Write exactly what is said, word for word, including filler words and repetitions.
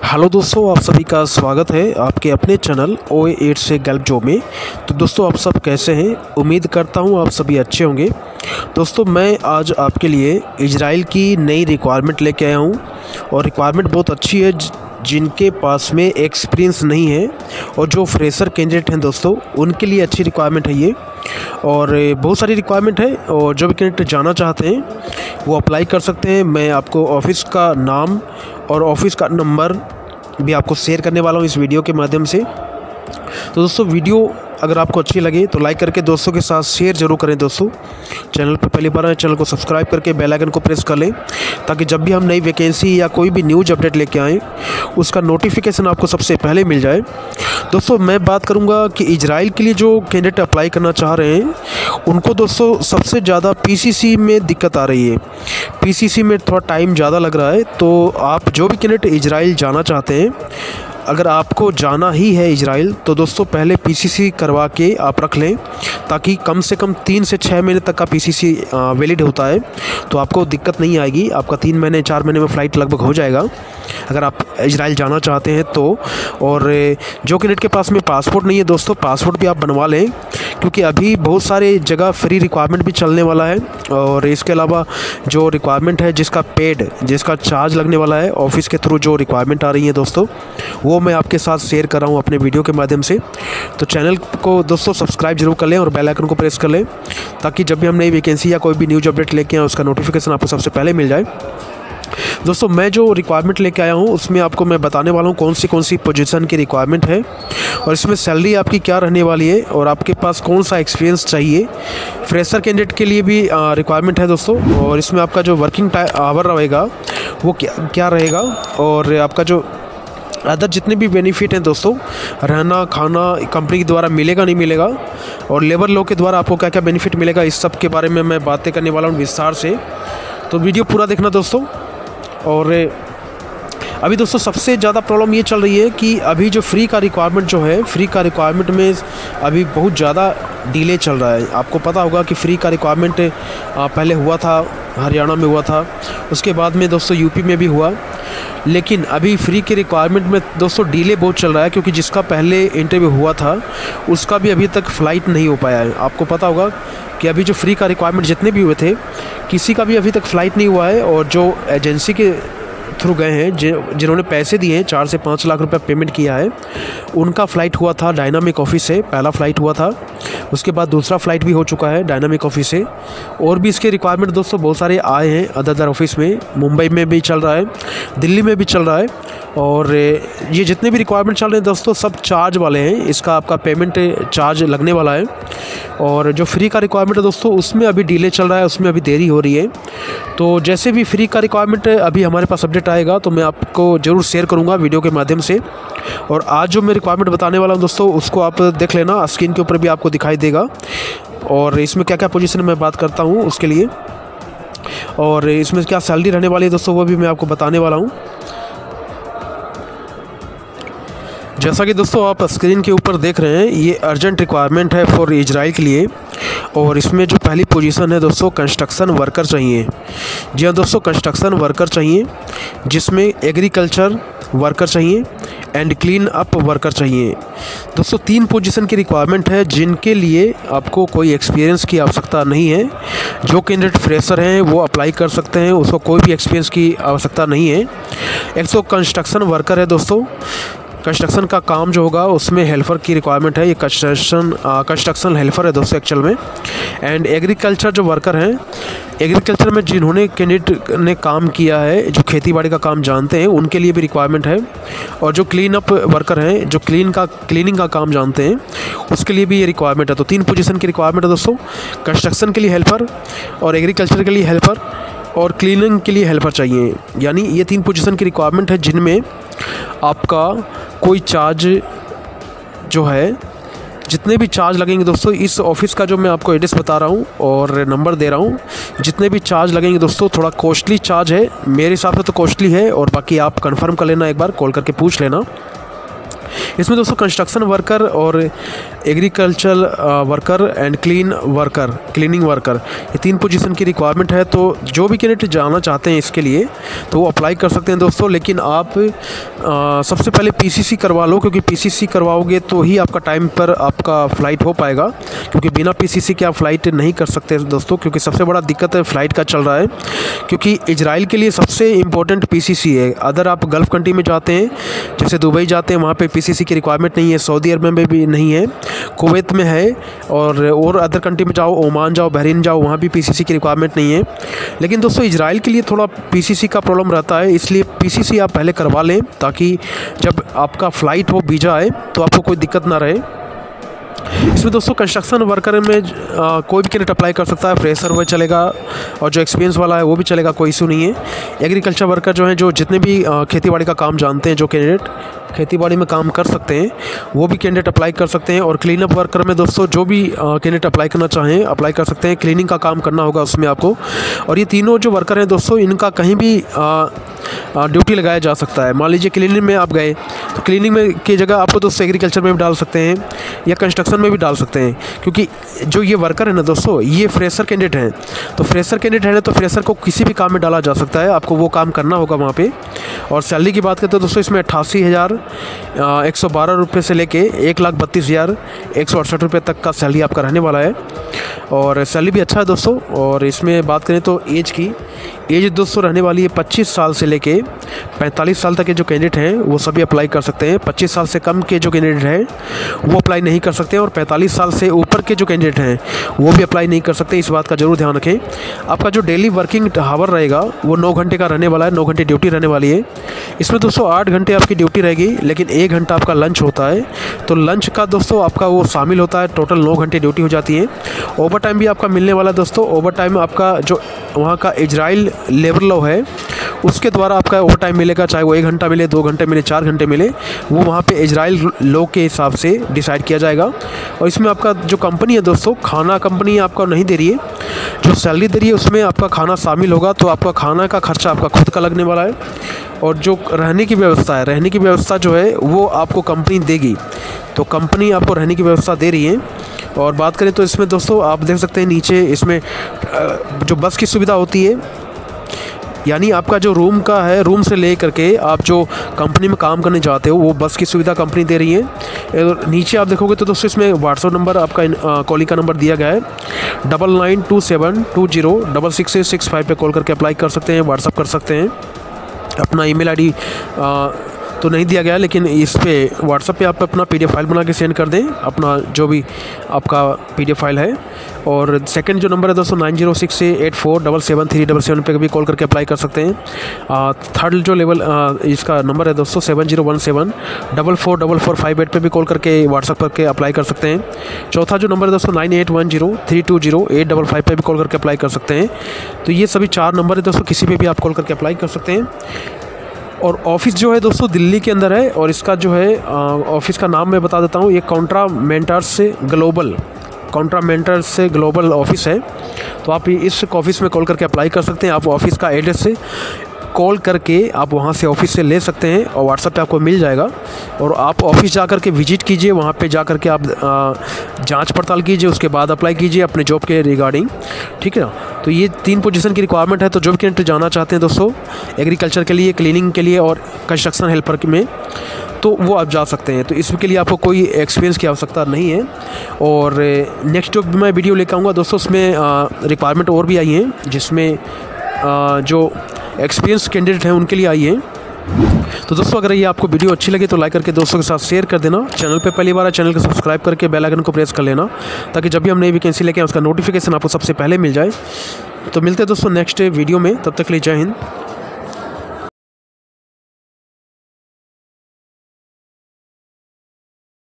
Hello दोस्तों, आप सभी का स्वागत है आपके अपने चैनल ओ ए एट से गल्फ जॉब में। तो दोस्तों, आप सब कैसे हैं? उम्मीद करता हूं आप सभी अच्छे होंगे। दोस्तों, मैं आज आपके लिए इजराइल की नई रिक्वायरमेंट लेके आया हूं और रिक्वायरमेंट बहुत अच्छी है। जिनके पास में एक्सपीरियंस नहीं है और जो फ्रेशर कैंडिडेट हैं दोस्तों, उनके लिए अच्छी रिक्वायरमेंट है ये। और बहुत सारी रिक्वायरमेंट है और जो भी कैंडिडेट जाना चाहते हैं वो अप्लाई कर सकते हैं। मैं आपको ऑफ़िस का नाम और ऑफ़िस का नंबर भी आपको शेयर करने वाला हूँ इस वीडियो के माध्यम से। तो दोस्तों, वीडियो अगर आपको अच्छी लगे तो लाइक करके दोस्तों के साथ शेयर ज़रूर करें। दोस्तों, चैनल पर पहली बार आए चैनल को सब्सक्राइब करके बेल आइकन को प्रेस कर लें, ताकि जब भी हम नई वैकेंसी या कोई भी न्यूज़ अपडेट लेके आएँ उसका नोटिफिकेशन आपको सबसे पहले मिल जाए। दोस्तों, मैं बात करूंगा कि इजराइल के लिए जो कैंडिडेट अप्लाई करना चाह रहे हैं उनको दोस्तों सबसे ज़्यादा पीसीसी में दिक्कत आ रही है। पीसीसी में थोड़ा टाइम ज़्यादा लग रहा है। तो आप जो भी कैंडिडेट इजराइल जाना चाहते हैं, अगर आपको जाना ही है इजराइल, तो दोस्तों पहले पीसीसी करवा के आप रख लें, ताकि कम से कम तीन से छः महीने तक का पीसीसी वैलिड होता है। तो आपको दिक्कत नहीं आएगी। आपका तीन महीने चार महीने में फ़्लाइट लगभग हो जाएगा अगर आप इजराइल जाना चाहते हैं तो। और जो कैंडिडेट के पास में पासपोर्ट नहीं है दोस्तों, पासपोर्ट भी आप बनवा लें, क्योंकि अभी बहुत सारे जगह फ्री रिक्वायरमेंट भी चलने वाला है। और इसके अलावा जो रिक्वायरमेंट है जिसका पेड जिसका चार्ज लगने वाला है ऑफिस के थ्रू, जो रिक्वायरमेंट आ रही है दोस्तों, वो मैं आपके साथ शेयर कर रहा हूँ अपने वीडियो के माध्यम से। तो चैनल को दोस्तों सब्सक्राइब जरूर कर लें और बेल आइकन को प्रेस कर लें, ताकि जब भी हम नई वैकेंसी या कोई भी न्यूज़ अपडेट लेके आए उसका नोटिफिकेशन आपको सबसे पहले मिल जाए। दोस्तों, मैं जो रिक्वायरमेंट लेके आया हूँ उसमें आपको मैं बताने वाला हूँ कौन सी कौन सी पोजीशन की रिक्वायरमेंट है और इसमें सैलरी आपकी क्या रहने वाली है और आपके पास कौन सा एक्सपीरियंस चाहिए। फ्रेशर कैंडिडेट के लिए भी रिक्वायरमेंट है दोस्तों। और इसमें आपका जो वर्किंग आवर रहेगा वो क्या क्या रहेगा, और आपका जो अदर जितने भी बेनिफिट हैं दोस्तों, रहना खाना कंपनी के द्वारा मिलेगा नहीं मिलेगा, और लेबर लॉ के द्वारा आपको क्या क्या बेनिफिट मिलेगा, इस सब के बारे में मैं बातें करने वाला हूँ विस्तार से। तो वीडियो पूरा देखना दोस्तों। और अभी दोस्तों सबसे ज़्यादा प्रॉब्लम ये चल रही है कि अभी जो फ्री का रिक्वायरमेंट जो है, फ्री का रिक्वायरमेंट में अभी बहुत ज़्यादा डिले चल रहा है। आपको पता होगा कि फ्री का रिक्वायरमेंट पहले हुआ था, हरियाणा में हुआ था, उसके बाद में दोस्तों यूपी में भी हुआ, लेकिन अभी फ्री के रिक्वायरमेंट में दोस्तों डिले बहुत चल रहा है, क्योंकि जिसका पहले इंटरव्यू हुआ था उसका भी अभी तक फ़्लाइट नहीं हो पाया है। आपको पता होगा कि अभी जो फ्री का रिक्वायरमेंट जितने भी हुए थे, किसी का भी अभी तक फ़्लाइट नहीं हुआ है। और जो एजेंसी के थ्रू गए हैं, जिन्होंने पैसे दिए हैं, चार से पाँच लाख रुपए पेमेंट किया है, उनका फ़्लाइट हुआ था डायनामिक ऑफिस से। पहला फ़्लाइट हुआ था, उसके बाद दूसरा फ़्लाइट भी हो चुका है डायनामिक ऑफिस से। और भी इसके रिक्वायरमेंट दोस्तों बहुत सारे आए हैं अदर अदर ऑफिस में। मुंबई में भी चल रहा है, दिल्ली में भी चल रहा है। और ये जितने भी रिक्वायरमेंट चल रहे हैं दोस्तों सब चार्ज वाले हैं, इसका आपका पेमेंट चार्ज लगने वाला है। और जो फ्री का रिक्वायरमेंट है दोस्तों उसमें अभी डिले चल रहा है, उसमें अभी देरी हो रही है। तो जैसे भी फ्री का रिक्वायरमेंट अभी हमारे पास अपडेट आएगा तो मैं आपको ज़रूर शेयर करूंगा वीडियो के माध्यम से। और आज जो मैं रिक्वायरमेंट बताने वाला हूं दोस्तों उसको आप देख लेना, स्क्रीन के ऊपर भी आपको दिखाई देगा। और इसमें क्या क्या पोजीशन में बात करता हूँ उसके लिए, और इसमें क्या सैलरी रहने वाली है दोस्तों वो भी मैं आपको बताने वाला हूँ। जैसा कि दोस्तों आप स्क्रीन के ऊपर देख रहे हैं, ये अर्जेंट रिक्वायरमेंट है फॉर इजराइल के लिए। और इसमें जो पहली पोजीशन है दोस्तों, कंस्ट्रक्शन वर्कर चाहिए। जी हाँ दोस्तों, कंस्ट्रक्शन वर्कर चाहिए, जिसमें एग्रीकल्चर वर्कर चाहिए एंड क्लीन अप वर्कर चाहिए। दोस्तों तीन पोजीशन की रिक्वायरमेंट है, जिनके लिए आपको कोई एक्सपीरियंस की आवश्यकता नहीं है। जो कैंडिडेट फ्रेशर हैं वो अप्लाई कर सकते हैं, उसको कोई भी एक्सपीरियंस की आवश्यकता नहीं है। एक तो कंस्ट्रक्शन वर्कर है दोस्तों, कंस्ट्रक्शन का काम जो होगा उसमें हेल्पर की रिक्वायरमेंट है। ये कंस्ट्रक्शन कंस्ट्रक्शन हेल्पर है दोस्तों एक्चुअल में। एंड एग्रीकल्चर जो वर्कर हैं, एग्रीकल्चर में जिन्होंने कैंडिडेट ने काम किया है, जो खेती बाड़ी का काम जानते हैं, उनके लिए भी रिक्वायरमेंट है। और जो क्लीन अप वर्कर हैं, जो क्लीन का क्लीनिंग का काम जानते हैं, उसके लिए भी ये रिक्वायरमेंट है। तो तीन पोजीशन की रिक्वायरमेंट है दोस्तों, कंस्ट्रक्शन के लिए हेल्पर और एग्रीकल्चर के लिए हेल्पर और क्लीनिंग के लिए हेल्पर चाहिए। यानी ये तीन पोजीशन की रिक्वायरमेंट है, जिनमें आपका कोई चार्ज जो है, जितने भी चार्ज लगेंगे दोस्तों, इस ऑफिस का जो मैं आपको एड्रेस बता रहा हूँ और नंबर दे रहा हूँ, जितने भी चार्ज लगेंगे दोस्तों थोड़ा कॉस्टली चार्ज है, मेरे हिसाब से तो कॉस्टली है। और बाकी आप कंफर्म कर लेना, एक बार कॉल करके पूछ लेना। इसमें दोस्तों कंस्ट्रक्शन वर्कर और agricultural worker and clean worker cleaning worker ये तीन पोजीशन की रिक्वायरमेंट है। तो जो भी कैंडिडेट जाना चाहते हैं इसके लिए तो वो अप्लाई कर सकते हैं दोस्तों। लेकिन आप आ, सबसे पहले पीसीसी करवा लो, क्योंकि पीसीसी करवाओगे तो ही आपका टाइम पर आपका फ़्लाइट हो पाएगा, क्योंकि बिना पीसीसी के आप फ़्लाइट नहीं कर सकते दोस्तों। क्योंकि सबसे बड़ा दिक्कत है फ़्लाइट का चल रहा है, क्योंकि इजराइल के लिए सबसे इम्पोर्टेंट पीसीसी है। अदर आप गल्फ़ कंट्री में जाते हैं, जैसे दुबई जाते हैं, वहाँ पे पीसीसी की रिक्वायरमेंट नहीं है, सऊदी अरब में भी नहीं है, कुवैत में है, और और अदर कंट्री में जाओ, ओमान जाओ, बहरीन जाओ, वहाँ भी पीसीसी की रिक्वायरमेंट नहीं है। लेकिन दोस्तों इजराइल के लिए थोड़ा पीसीसी का प्रॉब्लम रहता है, इसलिए पीसीसी आप पहले करवा लें, ताकि जब आपका फ़्लाइट हो, वीज़ा आए, तो आपको कोई दिक्कत ना रहे। इसमें दोस्तों कंस्ट्रक्शन वर्कर में आ, कोई भी कैंडिडेट अप्लाई कर सकता है, फ्रेशर वो चलेगा, और जो एक्सपीरियंस वाला है वो भी चलेगा, कोई इशू नहीं है। एग्रीकल्चर वर्कर जो हैं, जो जितने भी खेतीबाड़ी का काम जानते हैं, जो कैंडिडेट खेतीबाड़ी में काम कर सकते हैं, वो भी कैंडिडेट अप्लाई कर सकते हैं। और क्लीन अप वर्कर में दोस्तों जो भी कैंडिडेट अप्लाई करना चाहें अप्लाई कर सकते हैं। क्लीनिंग का काम करना होगा उसमें आपको। और ये तीनों जो वर्कर हैं दोस्तों, इनका कहीं भी ड्यूटी लगाया जा सकता है। मान लीजिए क्लीनिंग में आप गए तो क्लीनिंग में की जगह आपको दोस्तों एग्रीकल्चर में भी डाल सकते हैं या कंस्ट्रक्शन में भी डाल सकते हैं, क्योंकि जो ये वर्कर है ना दोस्तों, ये फ्रेशर कैंडिडेट हैं। तो फ्रेशर कैंडिडेट है ना, तो फ्रेशर को किसी भी काम में डाला जा सकता है, आपको वो काम करना होगा वहाँ पे। और सैलरी की बात करें तो दोस्तों इसमें अट्ठासी हज़ार एक सौ बारह रुपये से लेके एक लाख बत्तीस हज़ार एक सौ अड़सठ रुपये तक का सैलरी आपका रहने वाला है। और सैलरी भी अच्छा है दोस्तों। और इसमें बात करें तो एज की एज दोस्तों रहने वाली है पच्चीस साल से लेके पैंतालीस साल तक के जो कैंडिडेट हैं वो सभी अप्लाई कर सकते हैं। पच्चीस साल से कम के जो कैंडिडेट हैं वो अप्लाई नहीं कर सकते, और पैंतालीस साल से ऊपर के जो कैंडिडेट हैं वो भी अप्लाई नहीं कर सकते। इस बात का जरूर ध्यान रखें। आपका जो डेली वर्किंग हावर रहेगा वो नौ घंटे का रहने वाला है, नौ घंटे ड्यूटी रहने वाली है। इसमें दोस्तों आठ घंटे आपकी ड्यूटी रहेगी, लेकिन एक घंटा आपका लंच होता है। तो लंच का दोस्तों आपका वो शामिल होता है, टोटल नौ घंटे ड्यूटी हो जाती है। ओवर टाइम भी आपका मिलने वाला है दोस्तों। ओवर टाइम आपका जो वहाँ का इजराइल लेबर लॉ है उसके द्वारा आपका ओवर टाइम मिलेगा, चाहे वो एक घंटा मिले, दो घंटे मिले, चार घंटे मिले, वो वहाँ पे इजराइल लॉ के हिसाब से डिसाइड किया जाएगा। और इसमें आपका जो कंपनी है दोस्तों, खाना कंपनी आपका नहीं दे रही है, जो सैलरी दे रही है उसमें आपका खाना शामिल होगा। तो आपका खाना का खर्चा आपका खुद का लगने वाला है। और जो रहने की व्यवस्था है, रहने की व्यवस्था जो है वो आपको कंपनी देगी। तो कंपनी आपको रहने की व्यवस्था दे रही है। और बात करें तो इसमें दोस्तों आप देख सकते हैं नीचे इसमें जो बस की सुविधा होती है, यानी आपका जो रूम का है, रूम से ले करके आप जो कंपनी में काम करने जाते हो वो बस की सुविधा कंपनी दे रही है। और नीचे आप देखोगे तो दोस्तों इसमें व्हाट्सअप नंबर आपका कॉलिंग का नंबर दिया गया है, double nine two seven two zero double six six five पे कॉल करके अप्लाई कर सकते हैं, व्हाट्सअप कर सकते हैं। अपना ईमेल आईडी तो नहीं दिया गया, लेकिन इस पे व्हाट्सअप पे आप अपना पीडीएफ फाइल बना के सेंड कर दें, अपना जो भी आपका पीडीएफ फाइल है। और सेकंड जो नंबर है दोस्तों nine zero six eight four double seven three double seven पे भी कॉल करके अप्लाई कर सकते हैं। थर्ड जो लेवल आ, इसका नंबर है दोस्तों seven zero one seven double four double four five eight पे भी कॉल करके व्हाट्सअप करके अप्लाई कर सकते हैं। चौथा जो नंबर है दोस्तों nine eight one zero three two zero eight double five पे भी कॉल करके अप्लाई कर सकते हैं। तो ये सभी चार नंबर है दोस्तों, किसी पे भी आप कॉल करके अप्लाई कर सकते हैं। और ऑफ़िस जो है दोस्तों दिल्ली के अंदर है, और इसका जो है ऑफ़िस का नाम मैं बता देता हूँ, ये कॉन्ट्रा मेंटर्स से ग्लोबल कॉन्ट्रा मेंटर्स से ग्लोबल ऑफ़िस है। तो आप इस ऑफ़िस में कॉल करके अप्लाई कर सकते हैं। आप ऑफ़िस का एड्रेस से कॉल करके आप वहाँ से ऑफ़िस से ले सकते हैं, और व्हाट्सएप पे आपको मिल जाएगा। और आप ऑफ़िस जा कर के विजिट कीजिए, वहाँ पे जा कर के आप जांच पड़ताल कीजिए, उसके बाद अप्लाई कीजिए अपने जॉब के रिगार्डिंग, ठीक है ना। तो ये तीन पोजीशन की रिक्वायरमेंट है। तो जो भी कैंडिडेट जाना चाहते हैं दोस्तों एग्रीकल्चर के लिए, क्लीनिंग के लिए और कंस्ट्रक्शन हेल्पर में, तो वो आप जा सकते हैं। तो इसके लिए आपको कोई एक्सपीरियंस की आवश्यकता नहीं है। और नेक्स्ट जो मैं वीडियो लेकर आऊँगा दोस्तों, उसमें रिक्वायरमेंट और भी आई हैं, जिसमें आ, जो एक्सपीरियंस कैंडिडेट हैं उनके लिए आई है। तो दोस्तों अगर ये आपको वीडियो अच्छी लगे तो लाइक करके दोस्तों के साथ शेयर कर देना। चैनल पे पहली बार है, चैनल को सब्सक्राइब करके बेल आइकन को प्रेस कर लेना, ताकि जब भी हम नई वैकेंसी लेके आए उसका नोटिफिकेशन आपको सबसे पहले मिल जाए। तो मिलते हैं दोस्तों नेक्स्ट वीडियो में, तब तक के लिए जय हिंद।